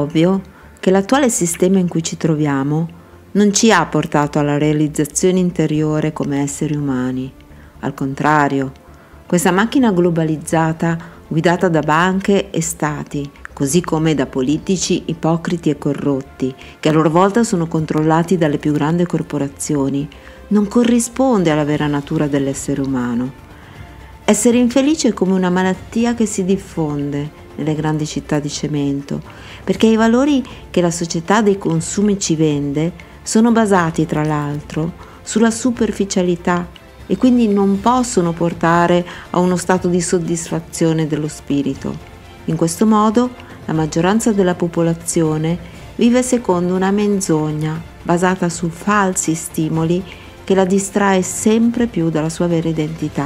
ovvio che l'attuale sistema in cui ci troviamo non ci ha portato alla realizzazione interiore come esseri umani. Al contrario, questa macchina globalizzata, guidata da banche e stati, così come da politici ipocriti e corrotti, che a loro volta sono controllati dalle più grandi corporazioni, non corrisponde alla vera natura dell'essere umano. Essere infelice è come una malattia che si diffonde nelle grandi città di cemento, perché i valori che la società dei consumi ci vende sono basati, tra l'altro, sulla superficialità e quindi non possono portare a uno stato di soddisfazione dello spirito. In questo modo, la maggioranza della popolazione vive secondo una menzogna basata su falsi stimoli che la distrae sempre più dalla sua vera identità.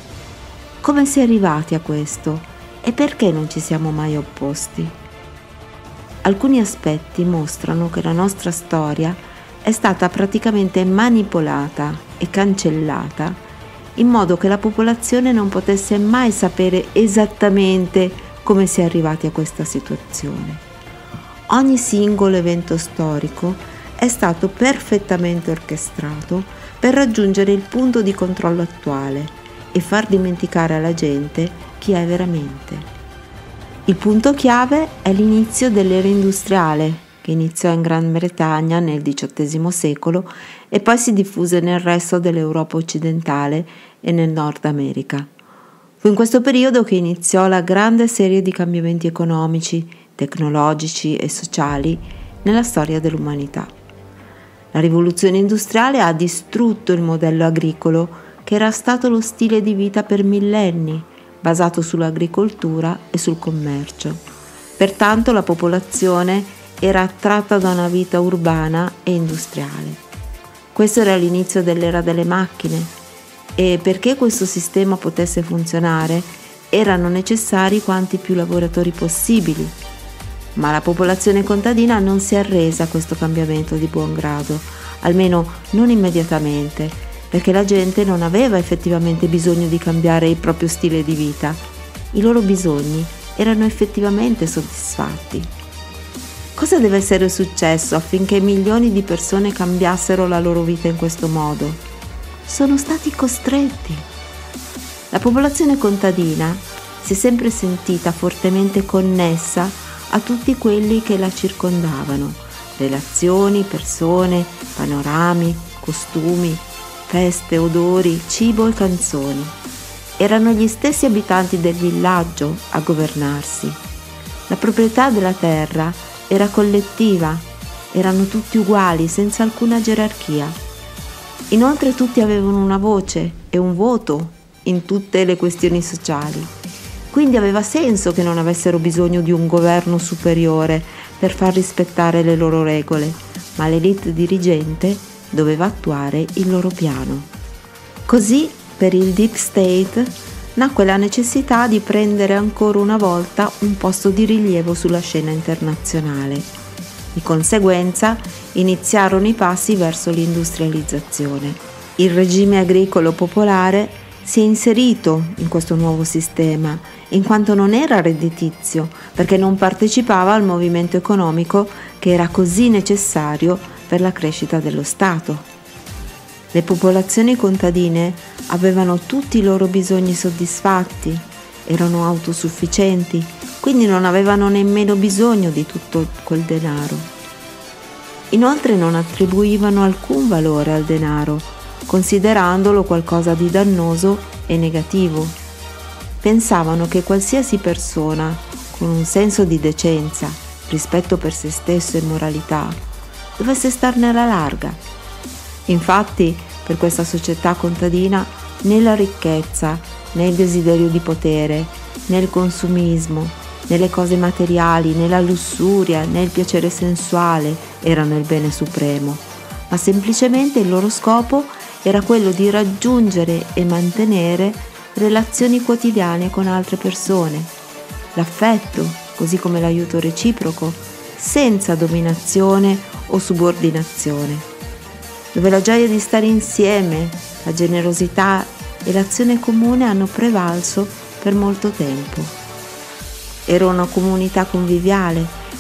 Come si è arrivati a questo e perché non ci siamo mai opposti? Alcuni aspetti mostrano che la nostra storia è stata praticamente manipolata e cancellata in modo che la popolazione non potesse mai sapere esattamente come si è arrivati a questa situazione. Ogni singolo evento storico è stato perfettamente orchestrato per raggiungere il punto di controllo attuale e far dimenticare alla gente chi è veramente. Il punto chiave è l'inizio dell'era industriale, che iniziò in Gran Bretagna nel XVIII secolo e poi si diffuse nel resto dell'Europa occidentale e nel Nord America. Fu in questo periodo che iniziò la grande serie di cambiamenti economici, tecnologici e sociali nella storia dell'umanità. La rivoluzione industriale ha distrutto il modello agricolo che era stato lo stile di vita per millenni, basato sull'agricoltura e sul commercio. Pertanto la popolazione era attratta da una vita urbana e industriale. Questo era l'inizio dell'era delle macchine e perché questo sistema potesse funzionare erano necessari quanti più lavoratori possibili. Ma la popolazione contadina non si è arresa a questo cambiamento di buon grado, almeno non immediatamente, perché la gente non aveva effettivamente bisogno di cambiare il proprio stile di vita. I loro bisogni erano effettivamente soddisfatti. Cosa deve essere successo affinché milioni di persone cambiassero la loro vita in questo modo? Sono stati costretti. La popolazione contadina si è sempre sentita fortemente connessa a tutti quelli che la circondavano, relazioni, persone, panorami, costumi, feste, odori, cibo e canzoni. Erano gli stessi abitanti del villaggio a governarsi. La proprietà della terra era collettiva, erano tutti uguali senza alcuna gerarchia. Inoltre tutti avevano una voce e un voto in tutte le questioni sociali. Quindi aveva senso che non avessero bisogno di un governo superiore per far rispettare le loro regole, ma l'élite dirigente doveva attuare il loro piano. Così, per il Deep State, nacque la necessità di prendere ancora una volta un posto di rilievo sulla scena internazionale. Di conseguenza iniziarono i passi verso l'industrializzazione. Il regime agricolo popolare si è inserito in questo nuovo sistema, in quanto non era redditizio, perché non partecipava al movimento economico che era così necessario per la crescita dello Stato. Le popolazioni contadine avevano tutti i loro bisogni soddisfatti, erano autosufficienti, quindi non avevano nemmeno bisogno di tutto quel denaro. Inoltre non attribuivano alcun valore al denaro, considerandolo qualcosa di dannoso e negativo. Pensavano che qualsiasi persona con un senso di decenza, rispetto per se stesso e moralità, dovesse starne alla larga. Infatti, per questa società contadina, né la ricchezza, né il desiderio di potere, né il consumismo, né le cose materiali, né la lussuria, né il piacere sensuale erano il bene supremo, ma semplicemente il loro scopo era quello di raggiungere e mantenere relazioni quotidiane con altre persone, l'affetto, così come l'aiuto reciproco, senza dominazione o subordinazione, dove la gioia di stare insieme, la generosità e l'azione comune hanno prevalso per molto tempo. Era una comunità conviviale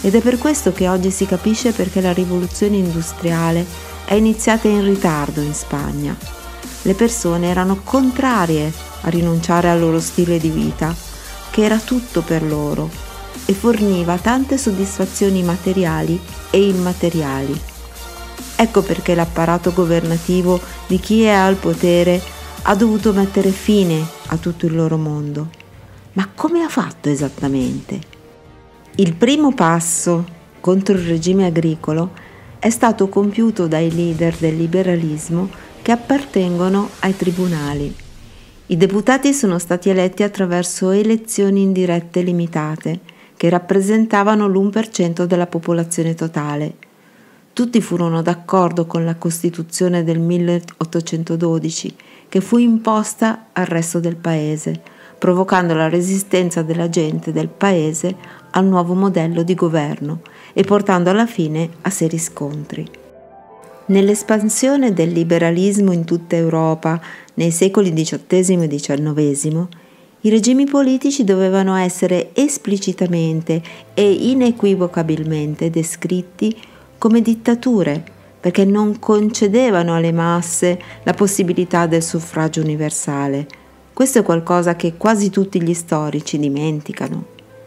ed è per questo che oggi si capisce perché la rivoluzione industriale è iniziata in ritardo in Spagna. Le persone erano contrarie a rinunciare al loro stile di vita, che era tutto per loro e forniva tante soddisfazioni materiali e immateriali. Ecco perché l'apparato governativo di chi è al potere ha dovuto mettere fine a tutto il loro mondo. Ma come ha fatto esattamente? Il primo passo contro il regime agricolo è stato compiuto dai leader del liberalismo che appartengono ai tribunali. I deputati sono stati eletti attraverso elezioni indirette limitate, che rappresentavano l'1% della popolazione totale. Tutti furono d'accordo con la Costituzione del 1812, che fu imposta al resto del paese, provocando la resistenza della gente del paese al nuovo modello di governo e portando alla fine a seri scontri. Nell'espansione del liberalismo in tutta Europa nei secoli XVIII e XIX, i regimi politici dovevano essere esplicitamente e inequivocabilmente descritti come dittature, perché non concedevano alle masse la possibilità del suffragio universale. Questo è qualcosa che quasi tutti gli storici dimenticano.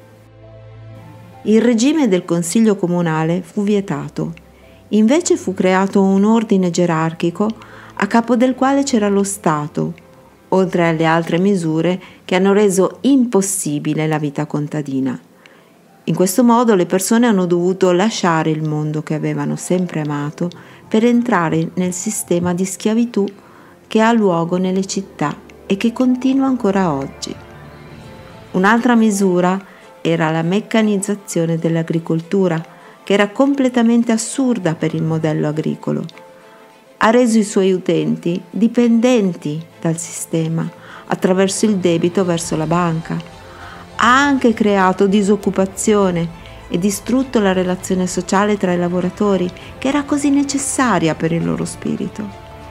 Il regime del Consiglio comunale fu vietato. Invece fu creato un ordine gerarchico a capo del quale c'era lo Stato, oltre alle altre misure che hanno reso impossibile la vita contadina. In questo modo le persone hanno dovuto lasciare il mondo che avevano sempre amato per entrare nel sistema di schiavitù che ha luogo nelle città e che continua ancora oggi. Un'altra misura era la meccanizzazione dell'agricoltura, che era completamente assurda per il modello agricolo. Ha reso i suoi utenti dipendenti dal sistema attraverso il debito verso la banca. Ha anche creato disoccupazione e distrutto la relazione sociale tra i lavoratori, che era così necessaria per il loro spirito.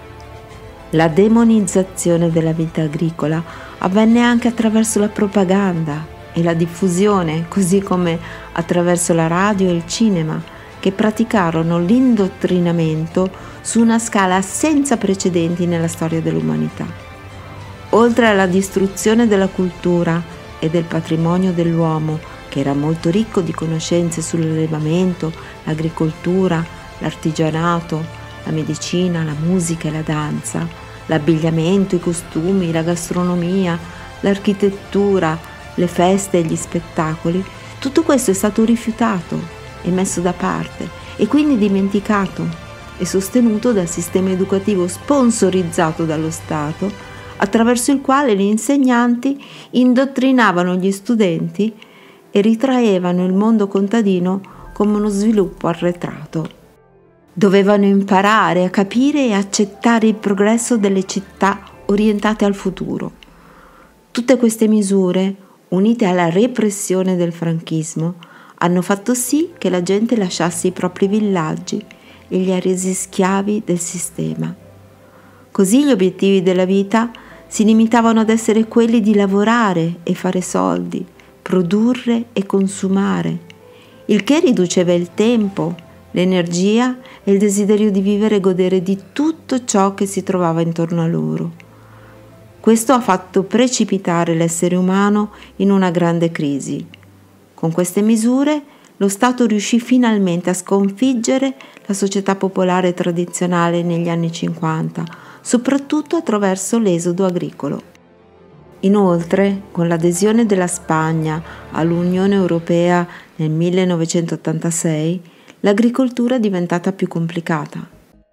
La demonizzazione della vita agricola avvenne anche attraverso la propaganda e la diffusione, così come attraverso la radio e il cinema, che praticarono l'indottrinamento su una scala senza precedenti nella storia dell'umanità. Oltre alla distruzione della cultura e del patrimonio dell'uomo, che era molto ricco di conoscenze sull'allevamento, l'agricoltura, l'artigianato, la medicina, la musica e la danza, l'abbigliamento, i costumi, la gastronomia, l'architettura, le feste e gli spettacoli, tutto questo è stato rifiutato e messo da parte e quindi dimenticato e sostenuto dal sistema educativo sponsorizzato dallo Stato, attraverso il quale gli insegnanti indottrinavano gli studenti e ritraevano il mondo contadino come uno sviluppo arretrato. Dovevano imparare a capire e accettare il progresso delle città orientate al futuro. Tutte queste misure, unite alla repressione del franchismo, hanno fatto sì che la gente lasciasse i propri villaggi e li ha resi schiavi del sistema. Così gli obiettivi della vita si limitavano ad essere quelli di lavorare e fare soldi, produrre e consumare, il che riduceva il tempo, l'energia e il desiderio di vivere e godere di tutto ciò che si trovava intorno a loro. Questo ha fatto precipitare l'essere umano in una grande crisi. Con queste misure lo Stato riuscì finalmente a sconfiggere la società popolare tradizionale negli anni 50, soprattutto attraverso l'esodo agricolo. Inoltre, con l'adesione della Spagna all'Unione Europea nel 1986, l'agricoltura è diventata più complicata.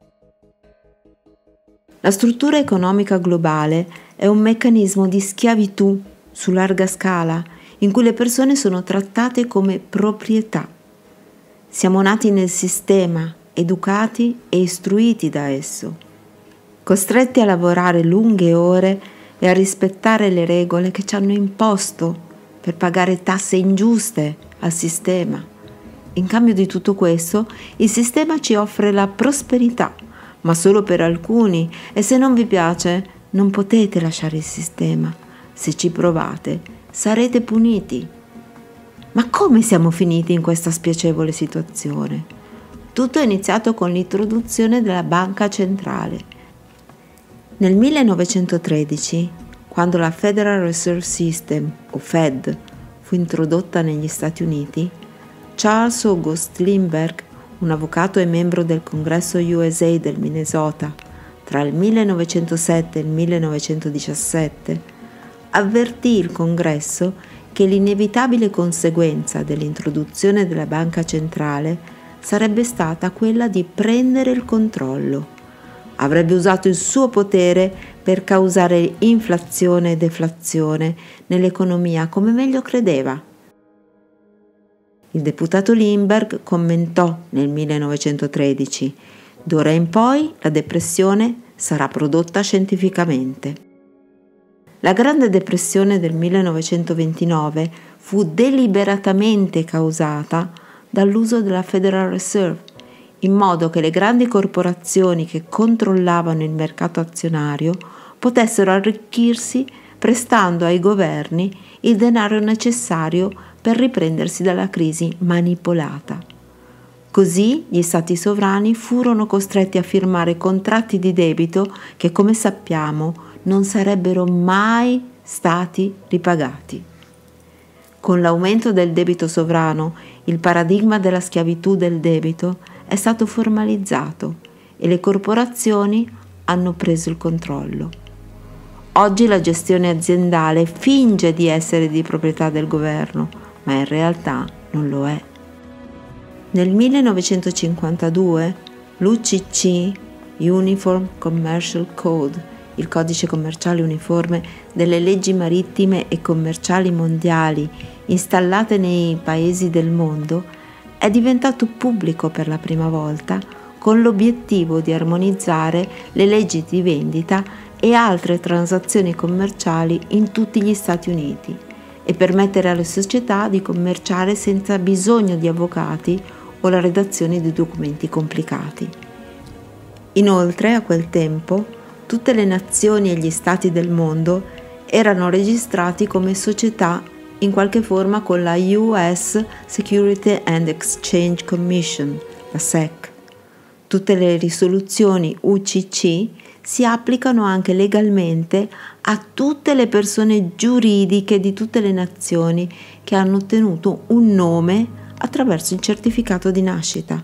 La struttura economica globale è un meccanismo di schiavitù su larga scala in cui le persone sono trattate come proprietà. Siamo nati nel sistema, educati e istruiti da esso, costretti a lavorare lunghe ore e a rispettare le regole che ci hanno imposto per pagare tasse ingiuste al sistema. In cambio di tutto questo, il sistema ci offre la prosperità, ma solo per alcuni, e se non vi piace, non potete lasciare il sistema. Se ci provate, sarete puniti. Ma come siamo finiti in questa spiacevole situazione? Tutto è iniziato con l'introduzione della banca centrale. Nel 1913, quando la Federal Reserve System, o Fed, fu introdotta negli Stati Uniti, Charles August Lindbergh, un avvocato e membro del Congresso USA del Minnesota tra il 1907 e il 1917, avvertì il Congresso che l'inevitabile conseguenza dell'introduzione della banca centrale sarebbe stata quella di prendere il controllo. Avrebbe usato il suo potere per causare inflazione e deflazione nell'economia come meglio credeva. Il deputato Lindbergh commentò nel 1913: «D'ora in poi la depressione sarà prodotta scientificamente». La Grande Depressione del 1929 fu deliberatamente causata dall'uso della Federal Reserve, in modo che le grandi corporazioni che controllavano il mercato azionario potessero arricchirsi prestando ai governi il denaro necessario per riprendersi dalla crisi manipolata. Così gli stati sovrani furono costretti a firmare contratti di debito che, come sappiamo, non sarebbero mai stati ripagati. Con l'aumento del debito sovrano, il paradigma della schiavitù del debito è stato formalizzato e le corporazioni hanno preso il controllo. Oggi la gestione aziendale finge di essere di proprietà del governo, ma in realtà non lo è. Nel 1952 l'UCC, Uniform Commercial Code, il codice commerciale uniforme delle leggi marittime e commerciali mondiali installate nei paesi del mondo, è diventato pubblico per la prima volta con l'obiettivo di armonizzare le leggi di vendita e altre transazioni commerciali in tutti gli Stati Uniti e permettere alle società di commerciare senza bisogno di avvocati o la redazione di documenti complicati. Inoltre, a quel tempo, tutte le nazioni e gli stati del mondo erano registrati come società in qualche forma con la US Security and Exchange Commission, la SEC. Tutte le risoluzioni UCC si applicano anche legalmente a tutte le persone giuridiche di tutte le nazioni che hanno ottenuto un nome attraverso il certificato di nascita.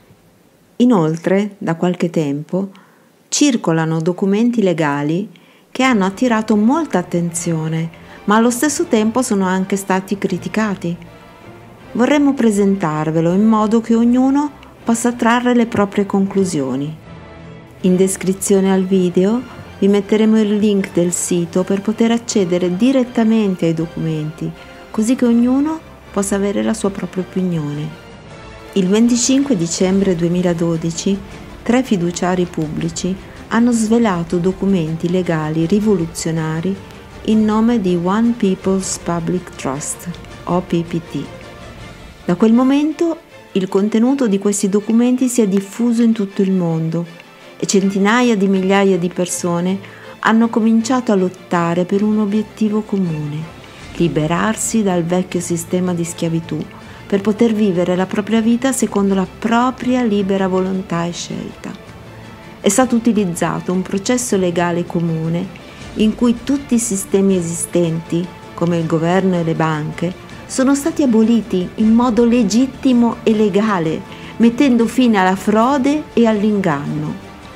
Inoltre, da qualche tempo, circolano documenti legali che hanno attirato molta attenzione, ma allo stesso tempo sono anche stati criticati. Vorremmo presentarvelo in modo che ognuno possa trarre le proprie conclusioni. In descrizione al video vi metteremo il link del sito per poter accedere direttamente ai documenti, così che ognuno possa avere la sua propria opinione. Il 25 dicembre 2012 tre fiduciari pubblici hanno svelato documenti legali rivoluzionari in nome di One People's Public Trust, OPPT. Da quel momento il contenuto di questi documenti si è diffuso in tutto il mondo e centinaia di migliaia di persone hanno cominciato a lottare per un obiettivo comune: liberarsi dal vecchio sistema di schiavitù per poter vivere la propria vita secondo la propria libera volontà e scelta. È stato utilizzato un processo legale comune in cui tutti i sistemi esistenti, come il governo e le banche, sono stati aboliti in modo legittimo e legale, mettendo fine alla frode e all'inganno.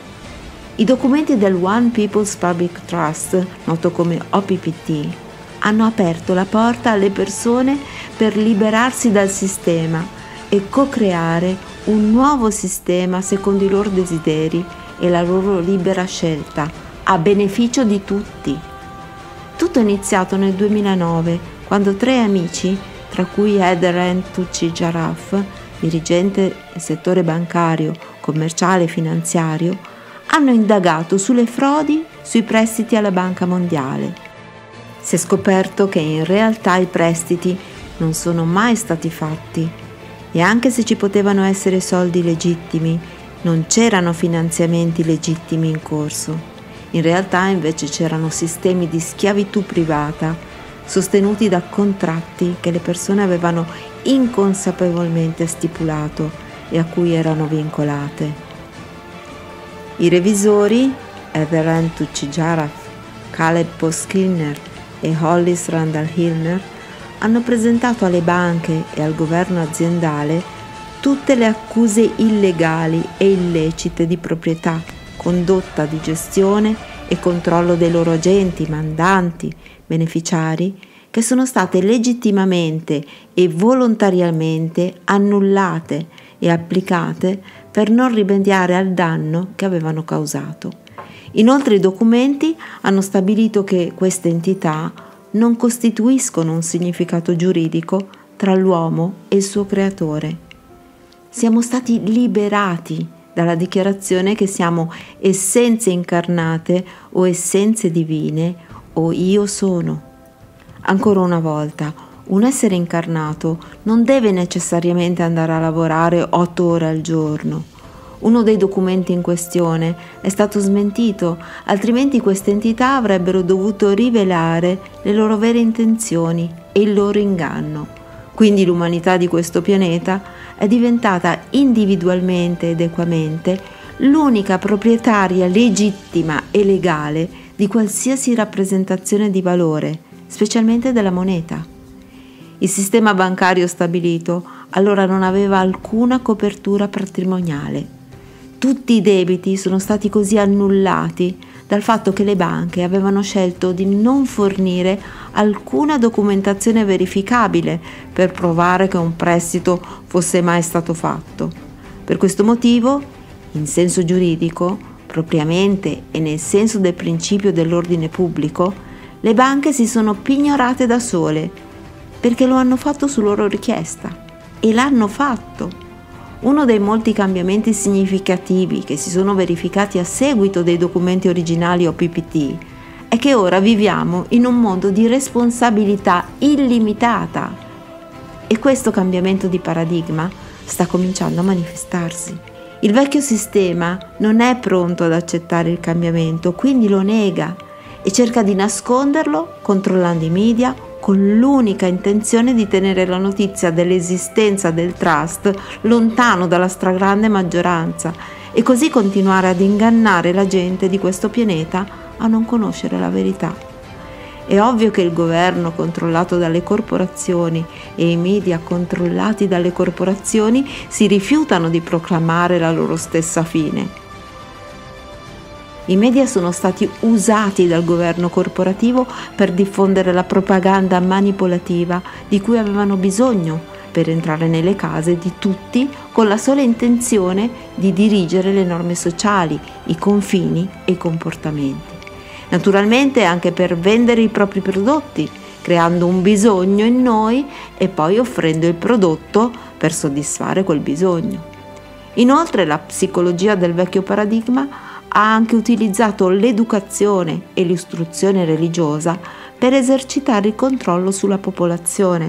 I documenti del One People's Public Trust, noto come OPPT, hanno aperto la porta alle persone per liberarsi dal sistema e co-creare un nuovo sistema secondo i loro desideri e la loro libera scelta, a beneficio di tutti. Tutto è iniziato nel 2009, quando tre amici, tra cui Eder Tucci Jaraf, dirigente del settore bancario, commerciale e finanziario, hanno indagato sulle frodi sui prestiti alla Banca Mondiale. Si è scoperto che in realtà i prestiti non sono mai stati fatti e anche se ci potevano essere soldi legittimi, non c'erano finanziamenti legittimi in corso. In realtà invece c'erano sistemi di schiavitù privata sostenuti da contratti che le persone avevano inconsapevolmente stipulato e a cui erano vincolate. I revisori, Etheran Tucci-Jaraf, Caleb Poskinner e Hollis Randall-Hillner, hanno presentato alle banche e al governo aziendale tutte le accuse illegali e illecite di proprietà, condotta di gestione e controllo dei loro agenti, mandanti, beneficiari, che sono state legittimamente e volontariamente annullate e applicate per non rimediare al danno che avevano causato. Inoltre i documenti hanno stabilito che queste entità non costituiscono un significato giuridico tra l'uomo e il suo creatore. Siamo stati liberati dalla dichiarazione che siamo essenze incarnate o essenze divine o io sono. Ancora una volta, un essere incarnato non deve necessariamente andare a lavorare 8 ore al giorno. Uno dei documenti in questione è stato smentito, altrimenti queste entità avrebbero dovuto rivelare le loro vere intenzioni e il loro inganno. Quindi l'umanità di questo pianeta è diventata individualmente ed equamente l'unica proprietaria legittima e legale di qualsiasi rappresentazione di valore, specialmente della moneta. Il sistema bancario stabilito allora non aveva alcuna copertura patrimoniale. Tutti i debiti sono stati così annullati dal fatto che le banche avevano scelto di non fornire alcuna documentazione verificabile per provare che un prestito fosse mai stato fatto. Per questo motivo, in senso giuridico, propriamente e nel senso del principio dell'ordine pubblico, le banche si sono pignorate da sole, perché lo hanno fatto su loro richiesta. E l'hanno fatto. Uno dei molti cambiamenti significativi che si sono verificati a seguito dei documenti originali o PPT è che ora viviamo in un mondo di responsabilità illimitata e questo cambiamento di paradigma sta cominciando a manifestarsi. Il vecchio sistema non è pronto ad accettare il cambiamento, quindi lo nega e cerca di nasconderlo controllando i media con l'unica intenzione di tenere la notizia dell'esistenza del trust lontano dalla stragrande maggioranza e così continuare ad ingannare la gente di questo pianeta a non conoscere la verità. È ovvio che il governo controllato dalle corporazioni e i media controllati dalle corporazioni si rifiutano di proclamare la loro stessa fine. I media sono stati usati dal governo corporativo per diffondere la propaganda manipolativa di cui avevano bisogno per entrare nelle case di tutti con la sola intenzione di dirigere le norme sociali, i confini e i comportamenti. Naturalmente anche per vendere i propri prodotti, creando un bisogno in noi e poi offrendo il prodotto per soddisfare quel bisogno. Inoltre la psicologia del vecchio paradigma ha anche utilizzato l'educazione e l'istruzione religiosa per esercitare il controllo sulla popolazione.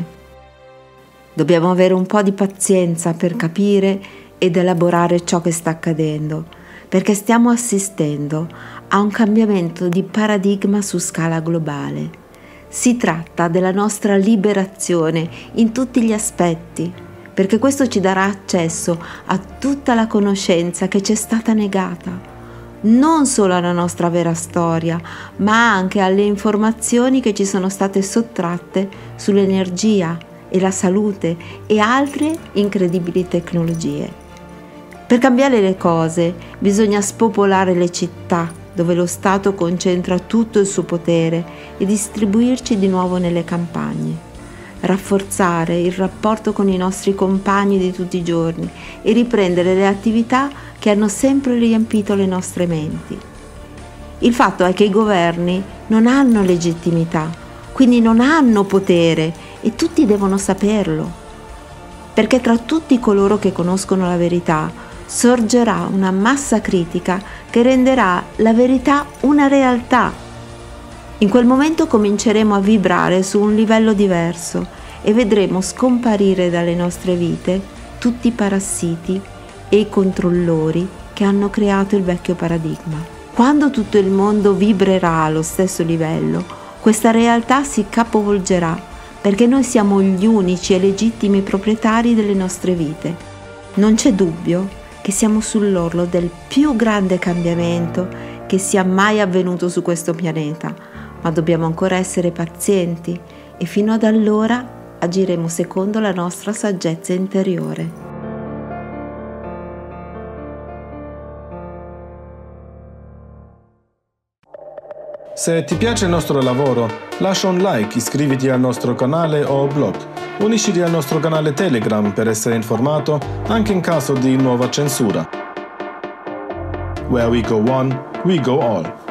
Dobbiamo avere un po' di pazienza per capire ed elaborare ciò che sta accadendo, perché stiamo assistendo a un cambiamento di paradigma su scala globale. Si tratta della nostra liberazione in tutti gli aspetti, perché questo ci darà accesso a tutta la conoscenza che ci è stata negata. Non solo alla nostra vera storia, ma anche alle informazioni che ci sono state sottratte sull'energia e la salute e altre incredibili tecnologie. Per cambiare le cose bisogna spopolare le città, dove lo Stato concentra tutto il suo potere, e distribuirci di nuovo nelle campagne. Rafforzare il rapporto con i nostri compagni di tutti i giorni e riprendere le attività che hanno sempre riempito le nostre menti. Il fatto è che i governi non hanno legittimità, quindi non hanno potere e tutti devono saperlo, perché tra tutti coloro che conoscono la verità sorgerà una massa critica che renderà la verità una realtà. In quel momento cominceremo a vibrare su un livello diverso e vedremo scomparire dalle nostre vite tutti i parassiti e i controllori che hanno creato il vecchio paradigma. Quando tutto il mondo vibrerà allo stesso livello, questa realtà si capovolgerà, perché noi siamo gli unici e legittimi proprietari delle nostre vite. Non c'è dubbio che siamo sull'orlo del più grande cambiamento che sia mai avvenuto su questo pianeta, ma dobbiamo ancora essere pazienti e fino ad allora agiremo secondo la nostra saggezza interiore. Se ti piace il nostro lavoro, lascia un like, iscriviti al nostro canale o blog. Unisciti al nostro canale Telegram per essere informato anche in caso di nuova censura. Where we go one, we go all.